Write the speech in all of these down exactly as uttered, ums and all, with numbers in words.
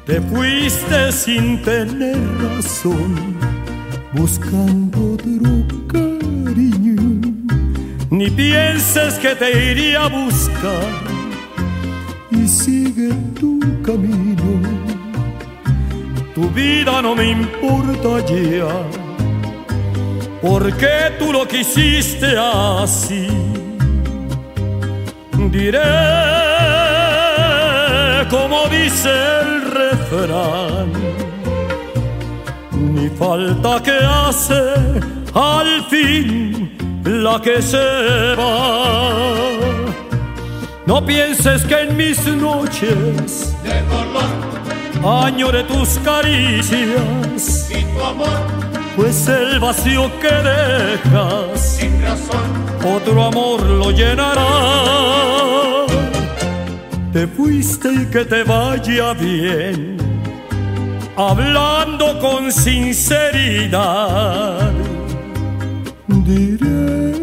Te fuiste sin tener razón, buscando otro cariño. Ni pienses que te iré a buscar, y sigue tu camino. Tu vida no me importa ya, porque tú lo quisiste así. Diré como dice el refrán, ni falta que hace al fin la que se va. No pienses que en mis noches de dolor añoré tus caricias y tu amor, pues el vacío que dejas sin razón otro amor lo llenará. Te fuiste y que te vaya bien, hablando con sinceridad. Diré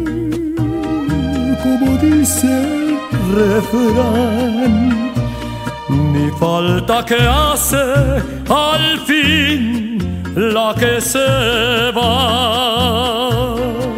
como dice el refrán, ni falta que hace al fin la que se va.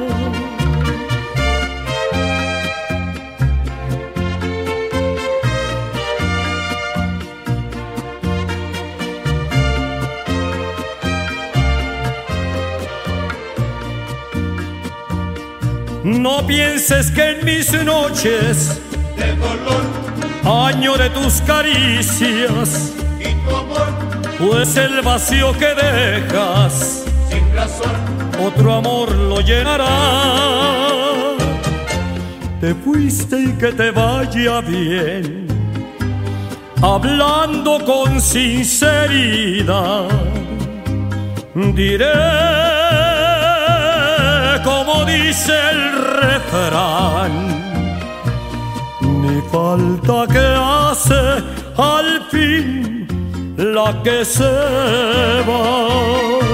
No pienses que en mis noches de dolor añoré tus caricias y tu amor, pues el vacío que dejas sin razón otro amor lo llenará. Te fuiste y que te vaya bien, hablando con sinceridad. Diré como dice el refrán, ni falta que hace al fin la que se va.